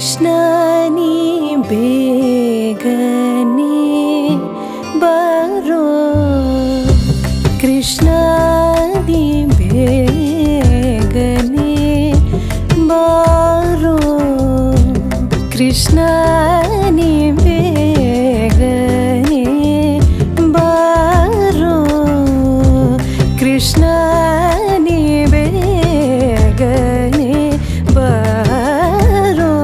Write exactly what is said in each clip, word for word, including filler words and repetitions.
कृष्ण नी बेगने बारो कृष्ण नी बेगने बारो कृष्ण नी बेगने बारो कृष्ण नी बेगने बारो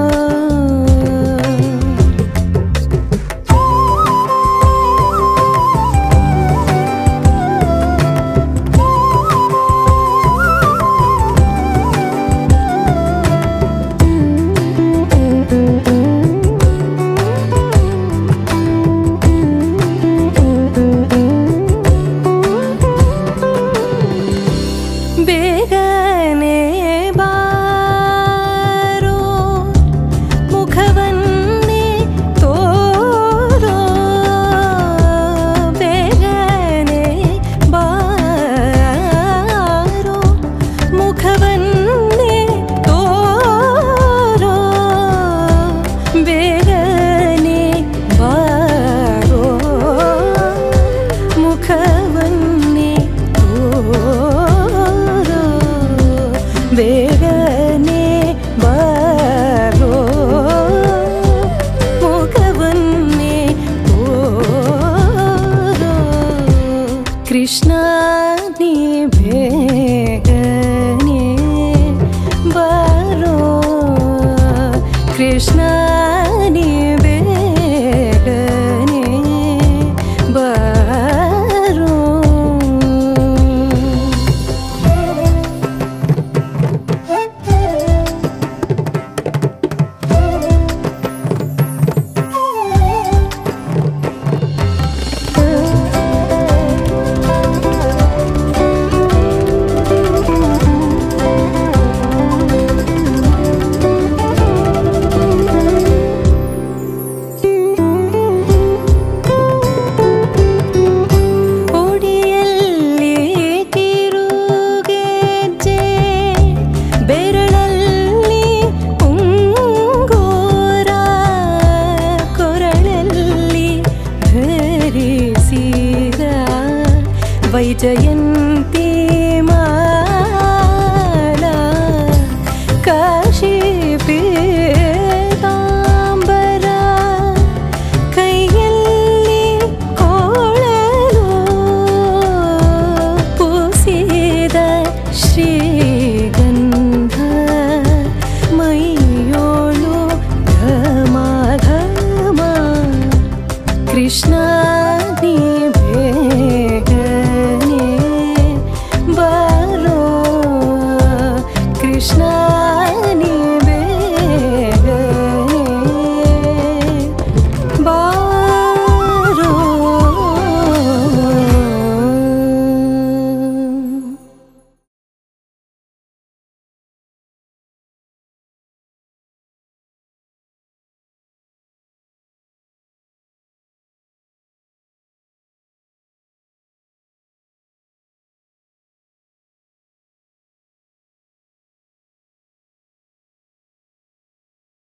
ಬೇಗನೆ ಬಾರೋ ಮುಖವನ್ನೇ ತೋರೋ ಬೇಗನೆ ಬಾರೋ ಮುಖವನ್ನೇ ತೋರೋ ಬೇಗನೆ ಬಾರೋ ಮುಖವನ್ನೇ ತೋರೋ ಬೇಗನೆ ಬಾರೋ ಮುಖವನ್ನೇ ತೋರೋ ಕೃಷ್ಣ ನೀ ಬೇಗನೆ ಬಾರೋ ಕೃಷ್ಣ ನೀ ಬೇಗನೆ ಬಾರೋ वैजयन्ती माला का